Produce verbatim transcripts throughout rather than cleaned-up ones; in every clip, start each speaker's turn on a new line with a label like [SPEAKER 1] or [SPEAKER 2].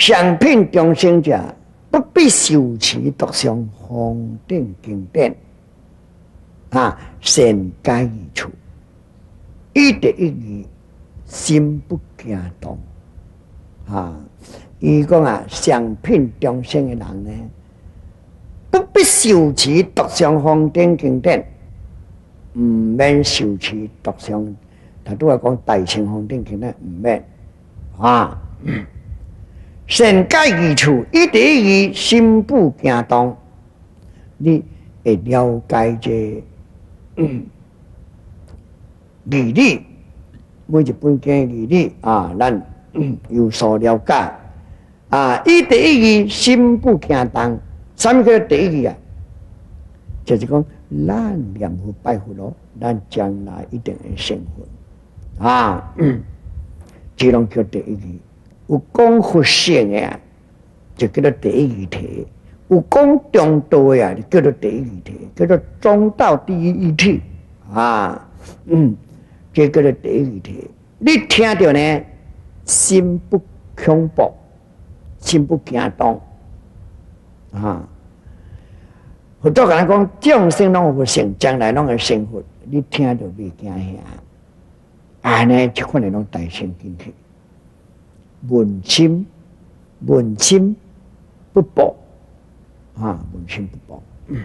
[SPEAKER 1] 上品众生者，不必受持独上方正经典啊，善解而处，一得一语，心不惊动啊。伊讲啊，上品众生的人呢，不必受持独上方正经典，唔免受持独上。他都係講大乘方正經典唔免啊。善解而處，一得一語，心不驚動。你會了解這嗯義理，每一本經義理啊，咱、嗯、有所了解啊。一得一語，心不驚動。什麼叫得一語啊？就是講咱念佛拜佛咯，咱將來一定會成佛。啊，嗯，這種叫第一義。有講佛性嘅啊，就叫做第一義體；有講中道嘅啊，就叫做第一義體，叫做中道第一義體。啊，嗯，這叫做第一義體。你聽到呢，心不恐怖，心不驚動。啊，佛祖跟咱講，眾生攏有佛性，將來攏會成佛。你聽到袂驚嚇。安尼即款嚟講大乘經體，問心問心不薄啊，問心不薄。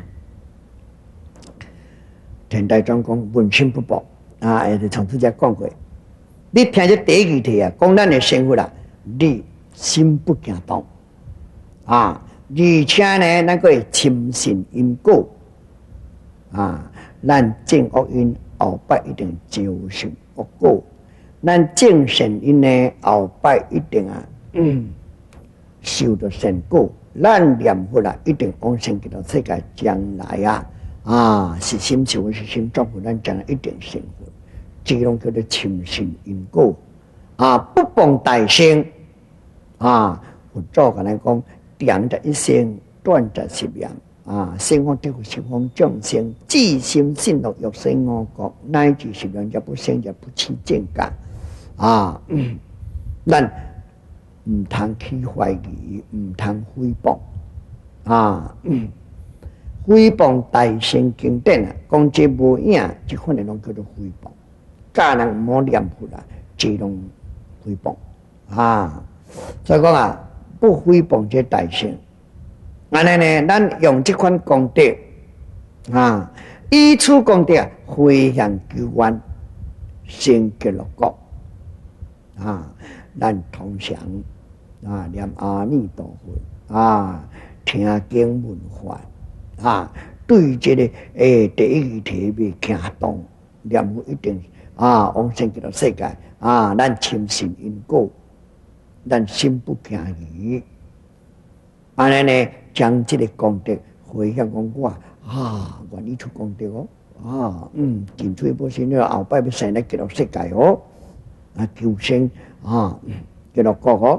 [SPEAKER 1] 田大莊講問心不薄啊，也是從此只講過。你聽咗第一句題啊，講咱嘅生活啦，你心不驚動啊，而且呢，咱個係深信因果啊，咱種惡因後擺一定招受惡果，咱種善因呢後擺一定啊，嗯，受到善果。咱念佛啦，一定往生極樂世界，將來啊，啊是心受是心祝福，咱將來一定成佛。這種叫做深信因果啊，不謗大乘啊。佛祖跟咱講，長者一生，短者十年。啊！生方得福，十方眾生，至心信樂，欲生我國，乃至十年也不生，也不起正覺。啊！嗯，咱唔通去懷疑，唔通誹謗。啊！嗯，誹謗大乘經典啊，講這無影，這款嚟攏叫做誹謗。教人唔好念佛啦，這種誹謗。啊！所以講啊，不誹謗這大乘。安尼呢，咱用這款功德啊，以此功德回向求願，成極樂國啊！咱通常啊念阿彌陀佛啊，聽經聞法啊，對這個誒、欸、第一義體未驚動，念佛一定啊往生極樂世界啊！咱深信因果，咱心不驚疑。安尼呢，將這個功德回向講我啊，願意出功德哦，啊，嗯，盡最不先了，後擺要生來極樂世界哦，啊，求生啊，極樂國哦，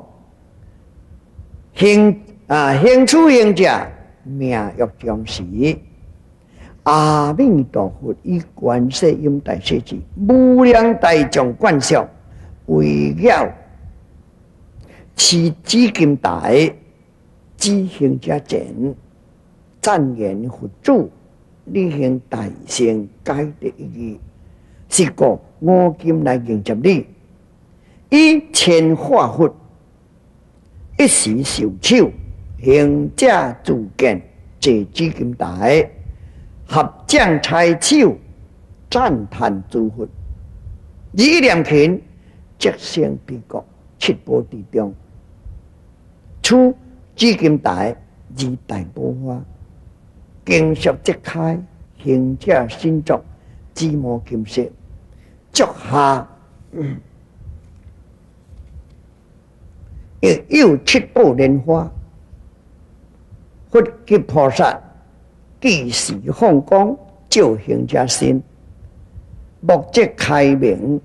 [SPEAKER 1] 行啊，行處行者命欲將死，阿彌陀佛以觀世音大勢至，無量大眾觀想，圍繞持紫金帶。知行者前讚言佛祖，你行大乘解第一義，是故我今來迎接你，以千化佛一時受手，行者自見這紫金帶，合掌採手，讚歎諸佛，以念勤，即生彼國，七寶地中，出紫金帶而大寶花，經術即開，行者身作紫磨金色，足下亦有七寶蓮花，佛及菩薩即時放光，照行者身，目即開明，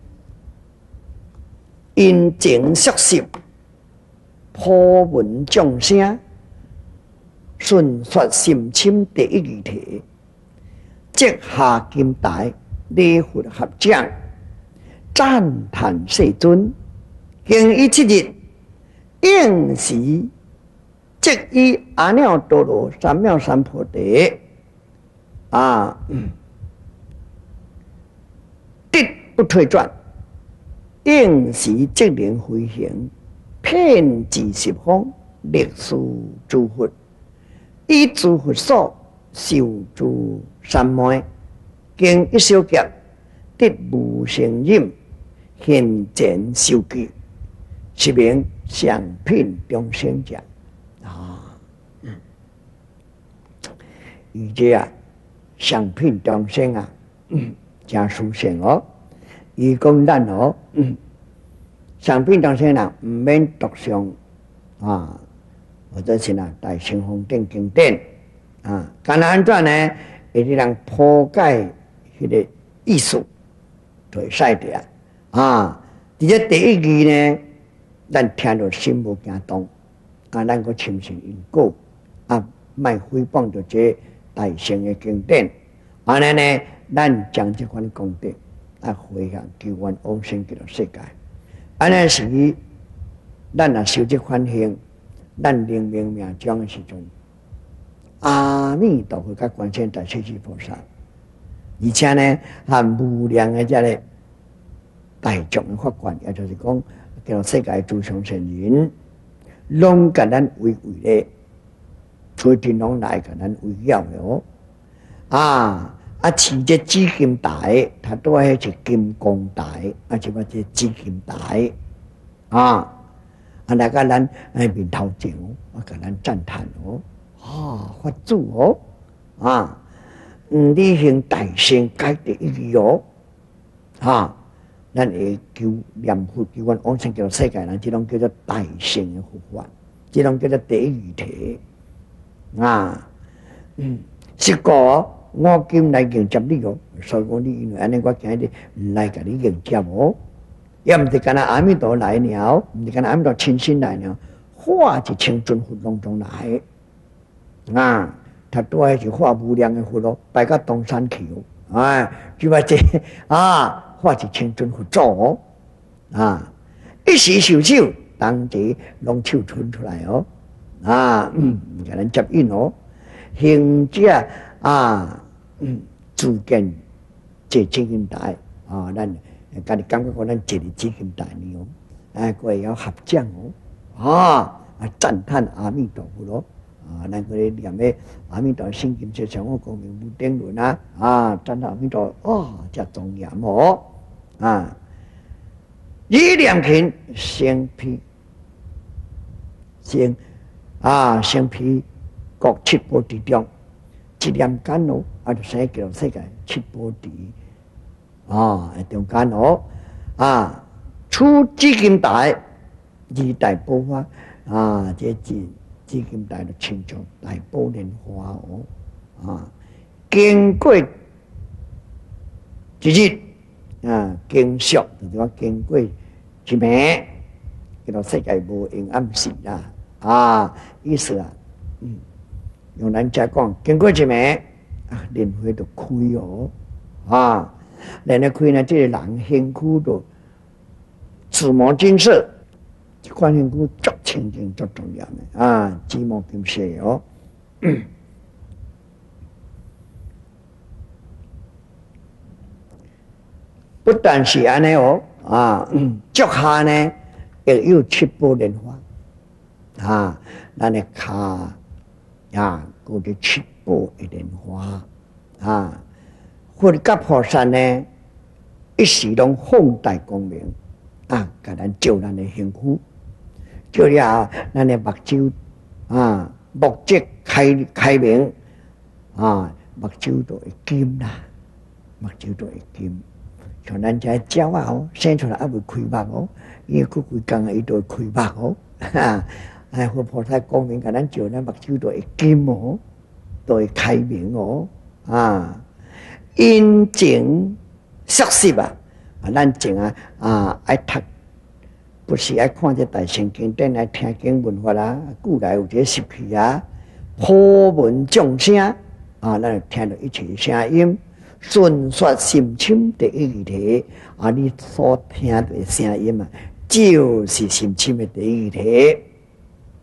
[SPEAKER 1] 因情熟習。普聞眾聲，順說心深第一義體，即下金帶，禮佛合掌，讚歎世尊，行於七日， 应时即以阿耨多罗三藐三菩提啊，敌不退转，应时即灵飞行，遍至十方，历事诸佛，以诸佛所受诸三昧，经一小劫，得无生忍，现前受具，是名上品众生者啊。嗯，而且啊，上品众生啊，嗯，真殊胜哦。伊讲咱哦，嗯，上品众生啊，唔免读上啊，或者是呐大乘方典经典啊，干安怎呢？会让人破解迄个意思，就会使的啊。啊，而且第一句呢，咱听到心无惊动，啊，咱个深信因果，啊，莫诽谤着这大乘的经典，安尼呢，咱将这款功德啊回向求愿往生极乐世界，安尼时，咱若修这款行，咱灵明命将的时阵，阿弥陀佛甲观世音大势至菩萨，而且呢，含无量的这个大众的法观，也就是讲，叫世界诸上善人，拢甲咱围围咧，随天拢来甲咱围绕的哦。啊啊，持这紫金台，它都系一金光台，啊，就话这紫金台啊，啊，来甲咱诶面头前哦，啊，甲咱赞叹哦，啊，法主哦，啊，嗯，你行大乘解第一义哦，啊。咱会求念佛求愿往生极乐世界人，这种叫做大乘的佛法，这种叫做第一义体啊。嗯，是个我今来迎接你哦，所以讲你因为安尼，我今日来甲你迎接哦，也毋是干那阿弥陀来了，毋是干那阿弥陀亲身来了，化一千尊佛拢总来啊。他都系是化无量的佛咯，拜到东山去哦，哎，就话这啊。化一千尊佛祖哦，啊，一时受手，当即拢手伸出来哦，啊，嗯，给人接引哦，行者啊，嗯，自见这紫金台啊，咱家己感觉讲咱坐伫紫金台呢哦，哎，各位要合掌哦，啊，啊赞叹阿弥陀佛咯。啊，咱个念个阿弥陀心经说上我光明无顶论啊，啊，赞叹阿弥陀，哦，真庄严哦，啊，以念勤生彼，生啊生彼各七宝地中，一念间哦，啊就生极乐世界七宝地啊中间哦，啊，出紫金台二大宝法啊，这是。紫金台就亲像大宝莲花哦，啊，经过一日啊，经俗就是讲经过一暝，叫做世界无阴暗时啦，啊，意思啊，嗯，用咱家讲，经过一暝啊，莲花就开哦，啊，莲花开呢，这个人身躯就紫毛金色。这款身躯足清净、足重要的啊，紫毛金色哦。嗯、不但是安尼哦，啊，嗯、脚下呢也有七宝莲花啊，咱的脚啊，有啲七宝的莲花啊，佛甲菩萨呢，一时拢放大光明啊，甲咱照咱的身躯。叫了，咱的目睭啊，目睭开开明啊，目睭都会金啦，目睭都会金。像咱这鸟啊哦，生出来还未开目哦，伊个规工啊，伊都会开目哦。哈，哎，佛菩萨光明，甲咱照，咱目睭都会金哦，都会开明哦。啊，因情熟悉啊，啊，咱情啊啊爱读。不是爱看这大乘经典来听经文法啦，古来有这习气啊，普闻众声啊，咱听到一切声音，顺说心深第一义体啊，你所听到的声音啊，就是心深的第一义体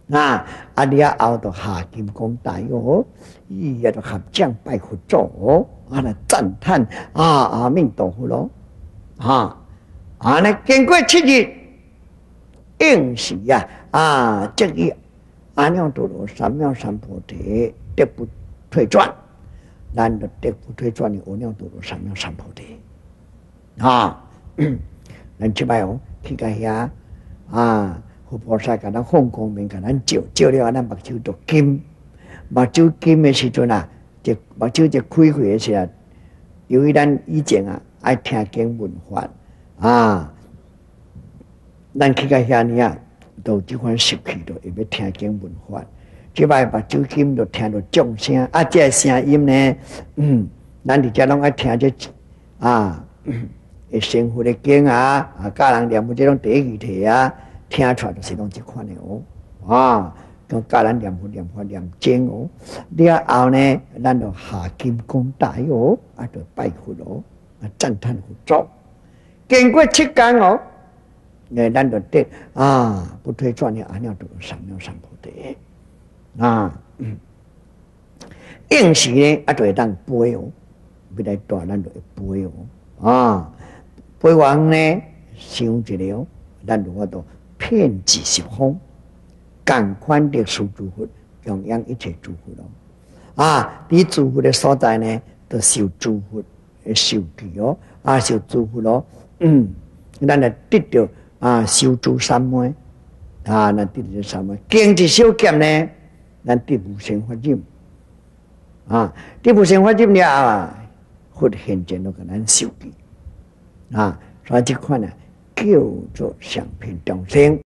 [SPEAKER 1] 啊，啊你啊后头下金光大哦，伊也都合掌拜佛祖，啊来赞叹啊阿弥陀佛咯，啊啊那经过七日应时呀，啊这个阿耨多罗三藐三菩提得不退转，咱就得不退转的阿耨多罗三藐三菩提，啊，咱即摆哦去个遐啊。佛菩萨甲咱放光明，甲咱照照了，咱目睭就金，目睭金的时阵啊，这目睭这开开的时啊，由于咱以前啊爱听经闻法啊，咱去到遐呢啊，都这款习气都会要听经闻法，即摆目睭金就听到众声，啊，这声音呢，嗯，咱伫遮拢爱听这啊，会成佛的经啊，啊，教人念佛这种第一题啊。听出来就是拢这款的哦，啊，讲教咱念佛念法念经哦，了后呢，咱就下金光大哦，啊，就拜佛哦，啊，赞叹佛祖。经过七天哦，诶，咱就得啊，不退转的阿耨多罗三藐三菩提啊，嗯，应时呢，啊，就会当背哦，要来大咱就会背哦，啊，背完呢，想一个哦，咱就我都。遍及十方，感宽的属诸佛，供养一切诸佛咯。啊，你诸佛的所在呢，都受诸佛的受记哦，啊，受诸佛咯。嗯，咱来得到啊，修诸三昧啊，咱得到三昧。经一小剑呢，咱得无生法忍啊，得无生法忍了啊，佛现前都给咱受记啊，所以这款呢。叫做上品众生。